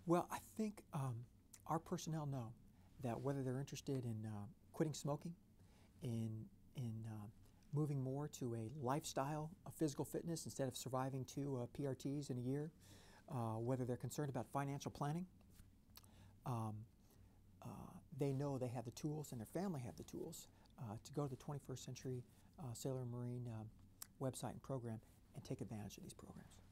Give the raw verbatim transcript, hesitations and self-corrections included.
Well, I think um, our personnel know that whether they're interested in uh, quitting smoking, in in uh, moving more to a lifestyle of physical fitness instead of surviving two uh, P R Ts in a year, uh, whether they're concerned about financial planning, um, uh, they know they have the tools and their family have the tools uh, to go to the twenty-first Century uh, Sailor and Marine uh, website and program and take advantage of these programs.